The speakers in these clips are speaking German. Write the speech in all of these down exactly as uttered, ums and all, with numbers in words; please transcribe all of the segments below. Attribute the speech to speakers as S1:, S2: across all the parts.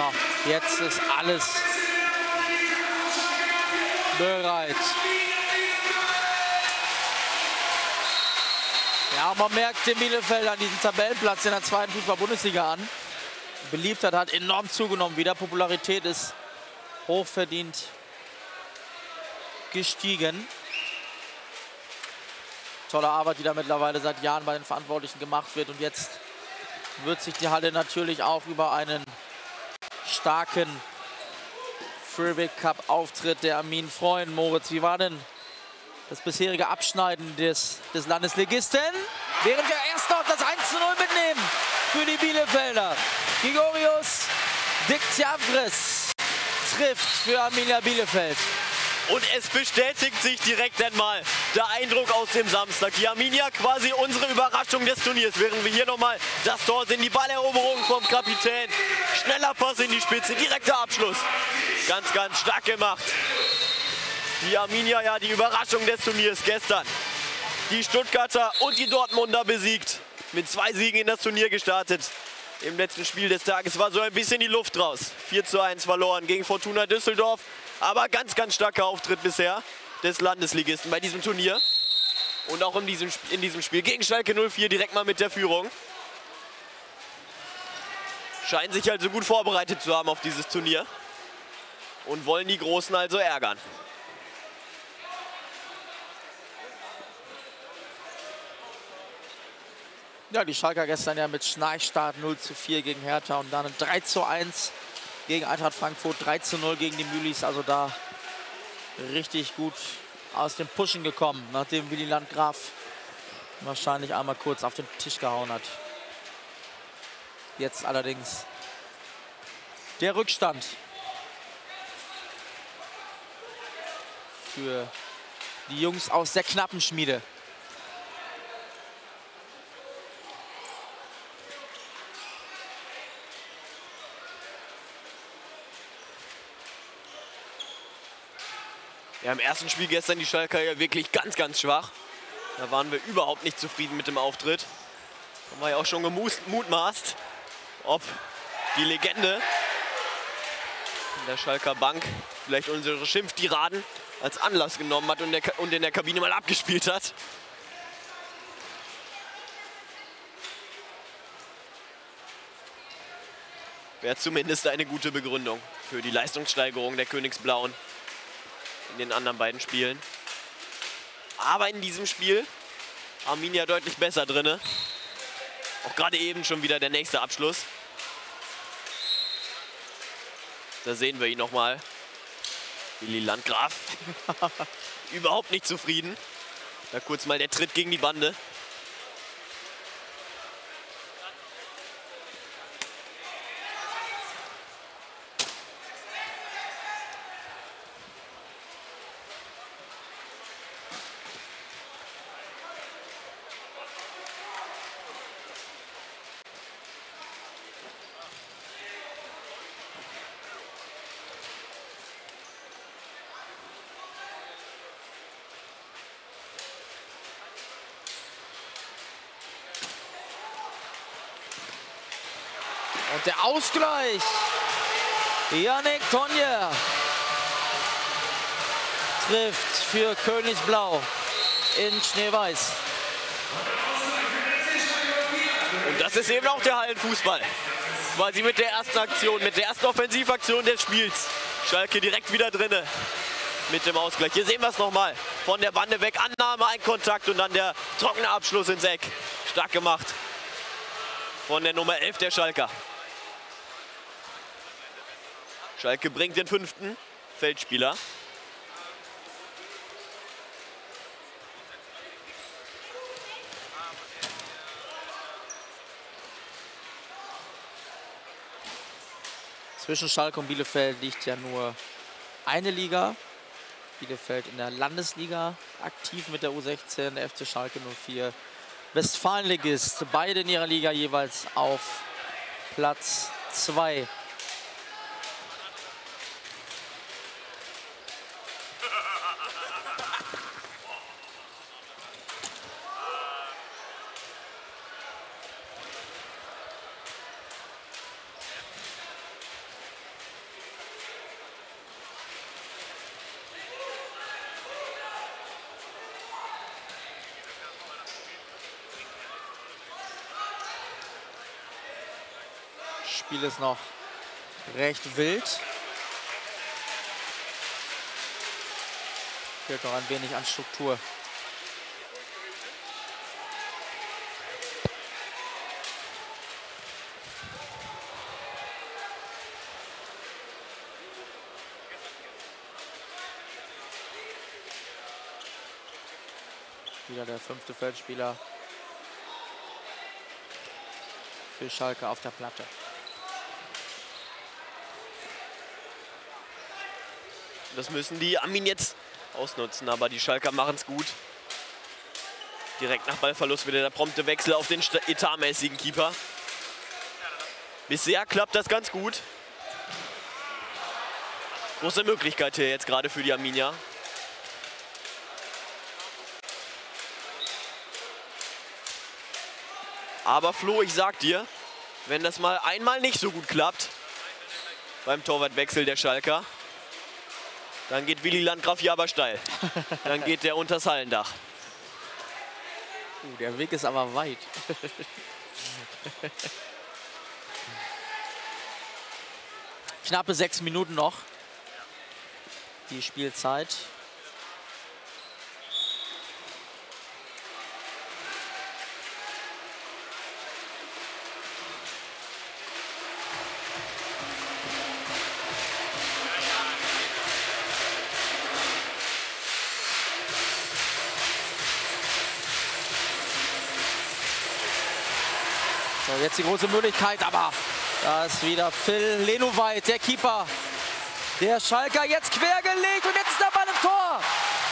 S1: So, jetzt ist alles bereit. Ja, man merkt den Bielefeldern diesen Tabellenplatz in der zweiten Fußball-Bundesliga an. Die Beliebtheit hat enorm zugenommen. Wieder Popularität ist hochverdient gestiegen. Tolle Arbeit, die da mittlerweile seit Jahren bei den Verantwortlichen gemacht wird. Und jetzt wird sich die Halle natürlich auch über einen starken Freewick Cup Auftritt der Armin freuen. Moritz, wie war denn das bisherige Abschneiden des, des Landesligisten? Während wir erst noch das eins zu null mitnehmen für die Bielefelder. Gregorius Diktjavris trifft für Arminia Bielefeld.
S2: Und es bestätigt sich direkt einmal der Eindruck aus dem Samstag. Die Arminia quasi unsere Überraschung des Turniers. Während wir hier nochmal das Tor sehen, die Balleroberung vom Kapitän. Schneller Pass in die Spitze, direkter Abschluss. Ganz, ganz stark gemacht. Die Arminia, ja, die Überraschung des Turniers gestern. Die Stuttgarter und die Dortmunder besiegt. Mit zwei Siegen in das Turnier gestartet. Im letzten Spiel des Tages war so ein bisschen die Luft raus. vier zu eins verloren gegen Fortuna Düsseldorf. Aber ganz, ganz starker Auftritt bisher des Landesligisten bei diesem Turnier. Und auch in diesem, in diesem Spiel gegen Schalke null vier direkt mal mit der Führung. Scheinen sich also gut vorbereitet zu haben auf dieses Turnier. Und wollen die Großen also ärgern.
S1: Ja, die Schalker gestern ja mit Schnarchstart null zu vier gegen Hertha und dann ein drei zu eins gegen Eintracht Frankfurt, drei zu null gegen die Mühlis. Also da richtig gut aus dem Pushen gekommen, nachdem Willi Landgraf wahrscheinlich einmal kurz auf den Tisch gehauen hat. Jetzt allerdings der Rückstand für die Jungs aus der knappen Schmiede.
S2: Ja, im ersten Spiel gestern die Schalker ja wirklich ganz, ganz schwach. Da waren wir überhaupt nicht zufrieden mit dem Auftritt. Haben wir ja auch schon gemutmaßt, ob die Legende in der Schalker Bank vielleicht unsere Schimpftiraden als Anlass genommen hat und, der, und in der Kabine mal abgespielt hat. Wäre zumindest eine gute Begründung für die Leistungssteigerung der Königsblauen in den anderen beiden Spielen. Aber in diesem Spiel Arminia deutlich besser drin. Auch gerade eben schon wieder der nächste Abschluss. Da sehen wir ihn nochmal. Willi Landgraf. Überhaupt nicht zufrieden. Da kurz mal der Tritt gegen die Bande.
S1: Und der Ausgleich. Yannick Tonje trifft für Königsblau in Schneeweiß.
S2: Und das ist eben auch der Hallenfußball. Quasi mit der ersten Aktion, mit der ersten Offensivaktion des Spiels. Schalke direkt wieder drinne mit dem Ausgleich. Hier sehen wir es nochmal. Von der Bande weg, Annahme, ein Kontakt und dann der trockene Abschluss ins Eck. Stark gemacht von der Nummer elf der Schalker. Schalke bringt den fünften Feldspieler.
S1: Zwischen Schalke und Bielefeld liegt ja nur eine Liga. Bielefeld in der Landesliga aktiv mit der U sechzehn, der F C Schalke null vier. Westfalenligist, beide in ihrer Liga jeweils auf Platz zwei. Spiel ist noch recht wild. Fehlt noch ein wenig an Struktur. Wieder der fünfte Feldspieler für Schalke auf der Platte.
S2: Das müssen die Armin jetzt ausnutzen, aber die Schalker machen es gut. Direkt nach Ballverlust wieder der prompte Wechsel auf den etatmäßigen Keeper. Bisher klappt das ganz gut. Große Möglichkeit hier jetzt gerade für die Arminia. Aber Flo, ich sag dir, wenn das mal einmal nicht so gut klappt, beim Torwartwechsel der Schalker, dann geht Willi Landgraf hier aber steil. Dann geht der unters Hallendach.
S1: Uh, der Weg ist aber weit. Knappe sechs Minuten noch. Die Spielzeit. So, jetzt die große Möglichkeit, aber da ist wieder Phil Lenoweit, der Keeper. Der Schalker jetzt quergelegt und jetzt ist der Ball im Tor.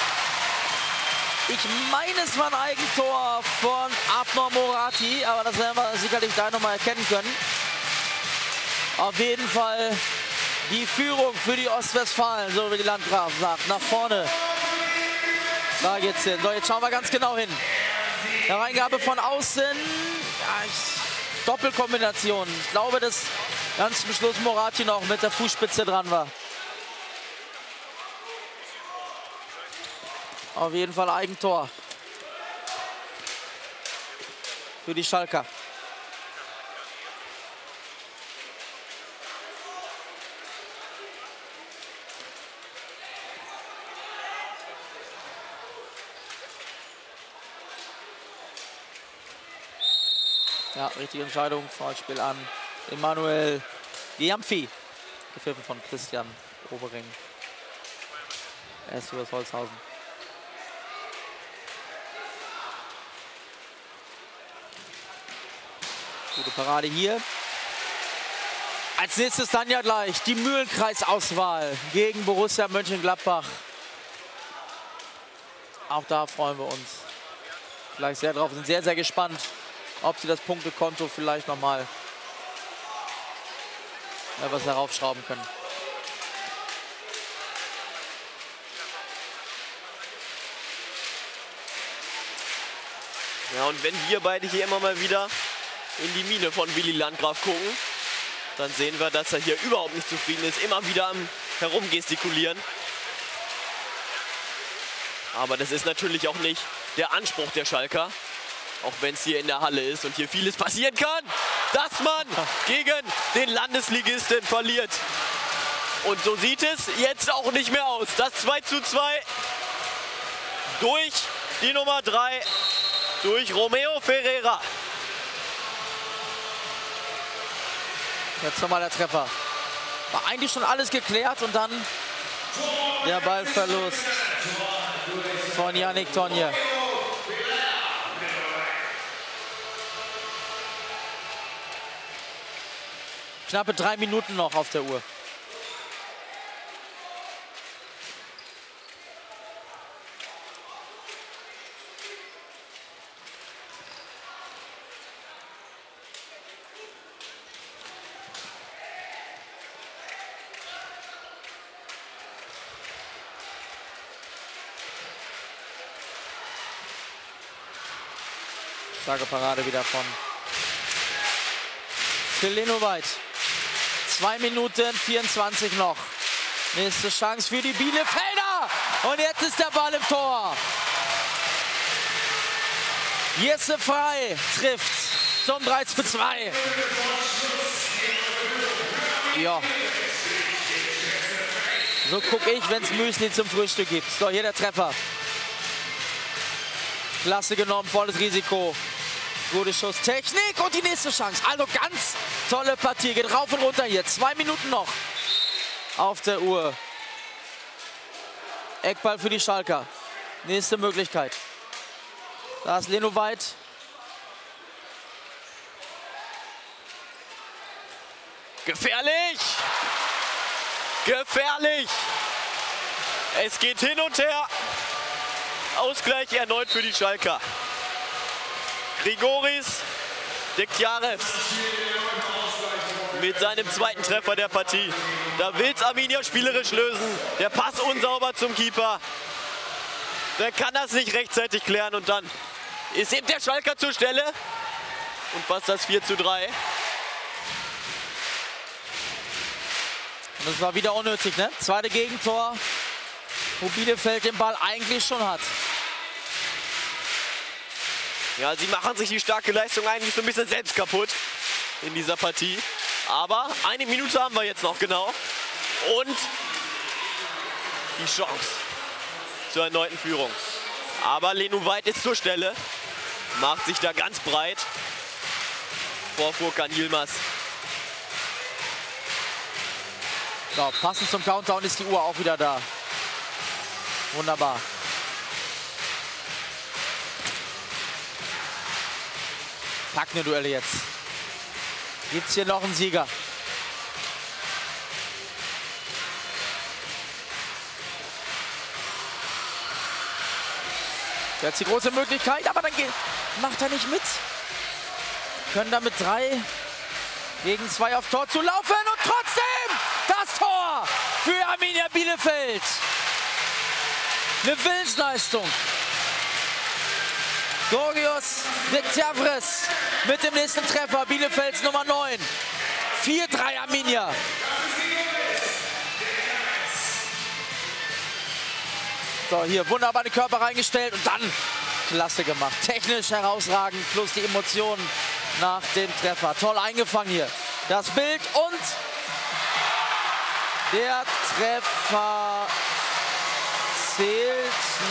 S1: Ich meine, es war ein Eigentor von Abner Morati, aber das werden wir sicherlich gleich noch mal erkennen können. Auf jeden Fall die Führung für die Ostwestfalen, so wie die Landgraf sagt, nach vorne. Da geht's hin. So, jetzt schauen wir ganz genau hin. Hereingabe von außen. Ja, ich Doppelkombination. Ich glaube, dass ganz zum Schluss Morati noch mit der Fußspitze dran war. Auf jeden Fall Eigentor für die Schalker. Ja, richtige Entscheidung. Foulspiel an Emanuel Giampfi. Gepfiffen von Christian Obering. S U S Holzhausen. Gute Parade hier. Als nächstes dann ja gleich die Mühlenkreisauswahl gegen Borussia Mönchengladbach. Auch da freuen wir uns gleich sehr drauf. Wir sind sehr, sehr gespannt, ob sie das Punktekonto vielleicht noch mal etwas heraufschrauben können.
S2: Ja, und wenn wir beide hier immer mal wieder in die Mine von Willi Landgraf gucken, dann sehen wir, dass er hier überhaupt nicht zufrieden ist, immer wieder am Herumgestikulieren. Aber das ist natürlich auch nicht der Anspruch der Schalker, auch wenn es hier in der Halle ist und hier vieles passieren kann, dass man gegen den Landesligisten verliert. Und so sieht es jetzt auch nicht mehr aus. Das zwei zu zwei durch die Nummer drei, durch Romeo Ferreira.
S1: Jetzt nochmal der Treffer. War eigentlich schon alles geklärt und dann der Ballverlust von Yannick Tonje. Knappe drei Minuten noch auf der Uhr. Starke Parade wieder von Phil Lenoweit. zwei Minuten vierundzwanzig noch. Nächste Chance für die Bielefelder. Und jetzt ist der Ball im Tor. Jesse Frei trifft zum drei zu zwei. Ja. So gucke ich, wenn es Müsli zum Frühstück gibt. So, hier der Treffer. Klasse genommen, volles Risiko. Gute Schusstechnik und die nächste Chance. Also ganz tolle Partie. Geht rauf und runter hier. Zwei Minuten noch auf der Uhr. Eckball für die Schalker. Nächste Möglichkeit. Da ist Leno Veit.
S2: Gefährlich! Gefährlich! Es geht hin und her. Ausgleich erneut für die Schalker. Grigoris Dektjarevs mit seinem zweiten Treffer der Partie. Da will es Arminia spielerisch lösen. Der Pass unsauber zum Keeper. Der kann das nicht rechtzeitig klären und dann ist eben der Schalker zur Stelle und fast das vier zu drei.
S1: Das war wieder unnötig, ne? Zweite Gegentor, wo Bielefeld den Ball eigentlich schon hat.
S2: Ja, sie machen sich die starke Leistung eigentlich so ein bisschen selbst kaputt in dieser Partie. Aber eine Minute haben wir jetzt noch genau. Und die Chance zur erneuten Führung. Aber Leno Veit ist zur Stelle, macht sich da ganz breit vor Furkan Yilmaz.
S1: So, passend zum Countdown ist die Uhr auch wieder da. Wunderbar. Packende Duelle jetzt. Gibt es hier noch einen Sieger? Jetzt die große Möglichkeit, aber dann geht, macht er nicht mit. Können damit drei gegen zwei auf Tor zu laufen und trotzdem das Tor für Arminia Bielefeld. Eine Willensleistung. Georgios Dektjarevs mit dem nächsten Treffer. Bielefelds Nummer neun. vier drei Arminia. So, hier wunderbar den Körper reingestellt und dann klasse gemacht. Technisch herausragend, plus die Emotionen nach dem Treffer. Toll eingefangen hier. Das Bild und der Treffer zählt.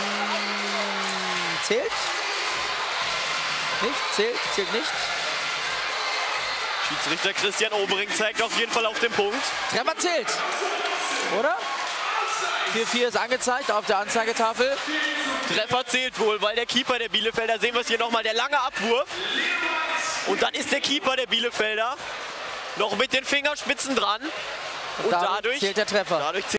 S1: Hm, zählt? Nicht? Zählt? Zählt nicht?
S2: Schiedsrichter Christian Obering zeigt auf jeden Fall auf den Punkt.
S1: Treffer zählt, oder? vier vier ist angezeigt auf der Anzeigetafel.
S2: Treffer zählt wohl, weil der Keeper der Bielefelder, sehen wir es hier nochmal, der lange Abwurf. Und dann ist der Keeper der Bielefelder noch mit den Fingerspitzen dran.
S1: Und,
S2: Und
S1: dadurch,
S2: dadurch
S1: zählt der Treffer.
S2: Dadurch